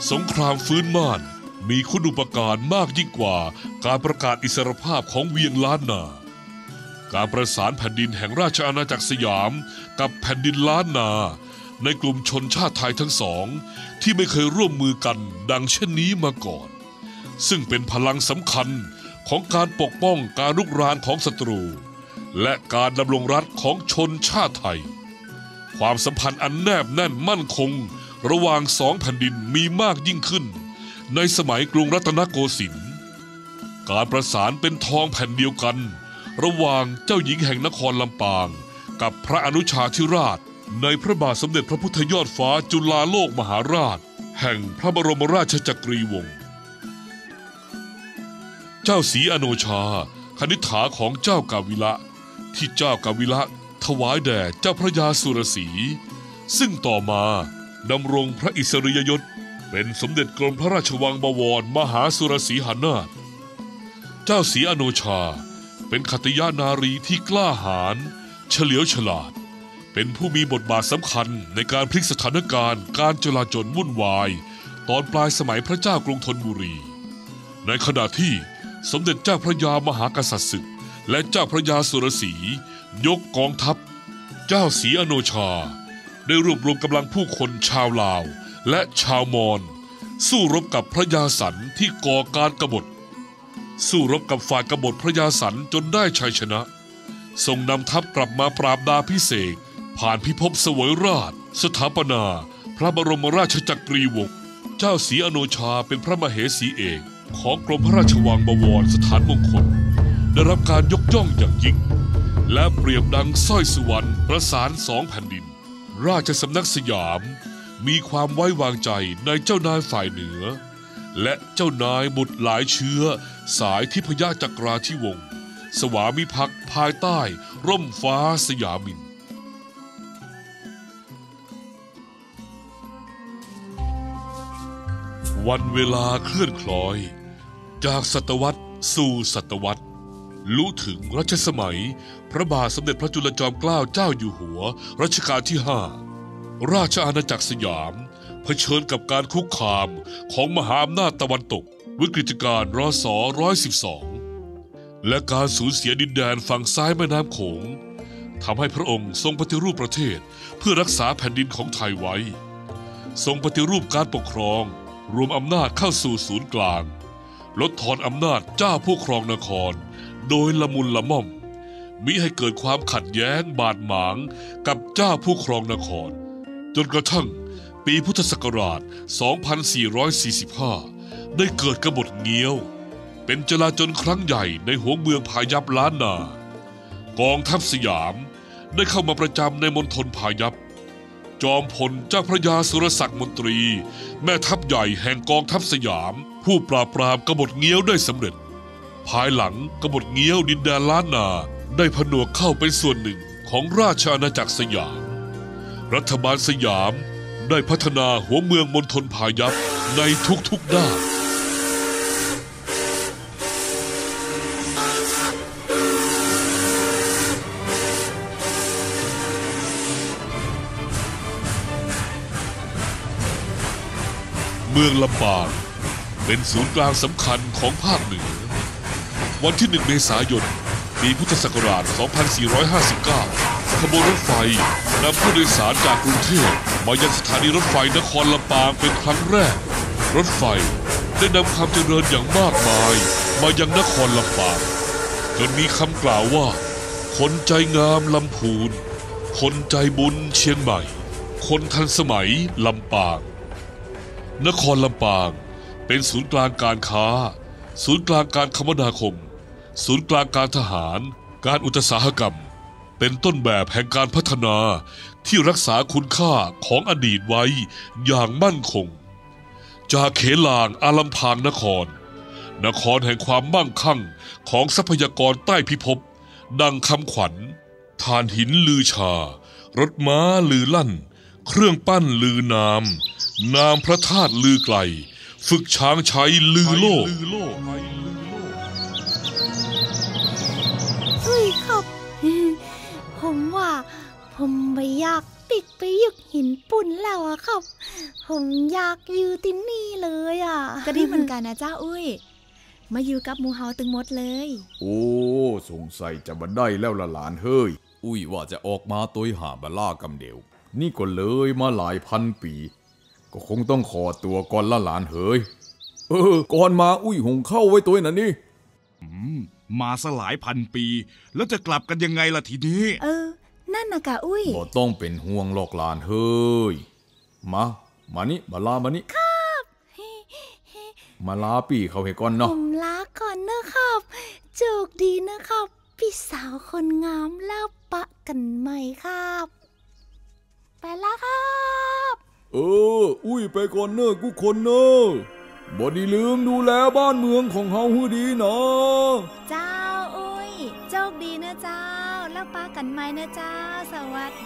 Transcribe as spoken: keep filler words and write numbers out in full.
สงครามฟื้นม่านมีคุณูปการมากยิ่งกว่าการประกาศอิสรภาพของเวียงล้านนาการประสานแผ่นดินแห่งราชอาณาจักรสยามกับแผ่นดินล้านนาในกลุ่มชนชาติไทยทั้งสองที่ไม่เคยร่วมมือกันดังเช่นนี้มาก่อนซึ่งเป็นพลังสำคัญของการปกป้องการรุกรานของศัตรูและการดำรงรัฐของชนชาติไทยความสัมพันธ์อันแนบแน่นมั่นคงระหว่างสองแผ่นดินมีมากยิ่งขึ้นในสมัยกรุงรัตนโกสินทร์การประสานเป็นทองแผ่นเดียวกันระหว่างเจ้าหญิงแห่งนครลำปางกับพระอนุชาธิราชในพระบาทสมเด็จพระพุทธยอดฟ้าจุฬาโลกมหาราชแห่งพระบรมราชจักรีวงศ์เจ้าศรีอโนชาคณิษฐาของเจ้ากาวิละที่เจ้ากาวิละถวายแด่เจ้าพระยาสุรศรีซึ่งต่อมาดำรงพระอิสริยยศเป็นสมเด็จกรมพระราชวังบวรมหาสุรสีหนาถเจ้าศรีอโนชาเป็นขัตติยานารีที่กล้าหาญเฉลียวฉลาดเป็นผู้มีบทบาทสำคัญในการพลิกสถานการณ์การจลาจลวุ่นวายตอนปลายสมัยพระเจ้ากรุงธนบุรีในขณะที่สมเด็จเจ้าพระยามหากษัตริย์ศึกและเจ้าพระยาสุรศรียกกองทัพเจ้าศรีอโนชาได้รวบรวมกำลังผู้คนชาวลาวและชาวมอญสู้รบกับพระยาสันที่ก่อการกบฏสู้รบกับฝ่ายกบฏพระยาสันจนได้ชัยชนะทรงนำทัพกลับมาปราบดาพิเศษผ่านพิภพเสวยราชสถาปนาพระบรมราชจักรีวงศ์เจ้าศรีอโนชาเป็นพระมเหสีเอกของกรมพระราชวังบวรสถานมงคลได้รับการยกย่องอย่างยิ่งและเปรียบดังสร้อยสุวรรณประสานสองแผ่นดินราชสำนักสยามมีความไว้วางใจในเจ้านายฝ่ายเหนือและเจ้านายบุตรหลายเชื้อสายทิพยจักราธิวงศ์สวามิภักดิ์ภายใต้ร่มฟ้าสยามินวันเวลาเคลื่อนคล้อยจากศตวรรษสู่ศตวรรษลุถึงรัชสมัยพระบาทสมเด็จพระจุลจอมเกล้าเจ้าอยู่หัวรัชกาลที่ห้าราชอาณาจักรสยามเผชิญกับการคุกคามของมหาอำนาจตะวันตกวิกฤตการณ์รศหนึ่งร้อยสิบสองและการสูญเสียดินแดนฝั่งซ้ายแม่น้ำโขงทำให้พระองค์ทรงปฏิรูปประเทศเพื่อรักษาแผ่นดินของไทยไว้ทรงปฏิรูปการปกครองรวมอำนาจเข้าสู่ศูนย์กลางลดทอนอำนาจเจ้าผู้ครองนครโดยละมุนละม่อมมิให้เกิดความขัดแย้งบาดหมางกับเจ้าผู้ครองนครจนกระทั่งปีพุทธศักราช สองพันสี่ร้อยสี่สิบห้า ได้เกิดกบฏเงี้ยวเป็นจลาจลครั้งใหญ่ในหัวเมืองพายัพล้านนากองทัพสยามได้เข้ามาประจำในมณฑลพายัพจอมพลเจ้าพระยาสุรศักดิ์มนตรีแม่ทัพใหญ่แห่งกองทัพสยามผู้ปราบปรามกบฏเงี้ยวได้สำเร็จภายหลังกบฏเงี้ยวดินแดนล้านนาได้ผนวกเข้าเป็นส่วนหนึ่งของราชอาณาจักรสยามรัฐบาลสยามได้พัฒนาหัวเมืองมณฑลพายัพในทุกๆด้านเมืองลำปางเป็นศูนย์กลางสำคัญของภาคเหนือวันที่หนึ่งเมษายนปีพุทธศักราช สองพันสี่ร้อยห้าสิบเก้า ขบวนรถไฟนำผู้โดยสารจากกรุงเทพมายังสถานีรถไฟนครลำปางเป็นครั้งแรกรถไฟได้นำความเจริญอย่างมากมายมายังนครลำปางจนมีคำกล่าวว่าคนใจงามลำพูนคนใจบุญเชียงใหม่คนทันสมัยลำปางนครลำปางเป็นศูนย์กลางการค้าศูนย์กลางการคมนาคมศูนย์กลางการทหารการอุตสาหกรรมเป็นต้นแบบแห่งการพัฒนาที่รักษาคุณค่าของอดีตไว้อย่างมั่นคงจากเขลางอาลัมพางนครนครแห่งความมั่งคั่งของทรัพยากรใต้พิภพดังคำขวัญถ่านหินลือชารถม้าลือลั่นเครื่องปั้นลือนามนามพระธาตุลือไกลฝึกช้างใช้ลือโลกเฮ้ยครับผมว่าผมไม่อยากติดไปหยึกหินปุ่นแล้วอะครับผผมอยากอยู่ที่นี่เลยอ่ะก็ดีเหมือนกันนะเจ้าอุ้ยมาอยู่กับหมูเฮาตึงหมดเลยโอ้สงสัยจะบันได้แล้วละหลานเฮ้ยอุ้ยว่าจะออกมาตัวหาบล่ากำเดียวนี่ก็เลยมาหลายพันปีก็คงต้องขอตัวก่อนละหลานเฮ้ยเออก่อนมาอุ้ยหงเข้าไว้ตัวนั่นนี่อืมมาสลายพันปีแล้วจะกลับกันยังไงล่ะทีนี้เออนั่นนะกะอุ้ยบ่ต้องเป็นห่วงหรอกหลานเฮ้ยมามานี่มาลามานี่ครับมาลาปี่เขาให้ก่อนเนาะผมลาก่อนนะครับโชคดีนะครับพี่สาวคนงามแล้วปะกันใหม่ครับไปละครับเอออุ้ยไปก่อนเนอะกูคนเนอะบ่ได้ลืมดูแลบ้านเมืองของเฮาให้ดีนะเจ้าอุ้ยโชคดีนะเจ้าแล้วปะกันใหม่นะเจ้าสวัส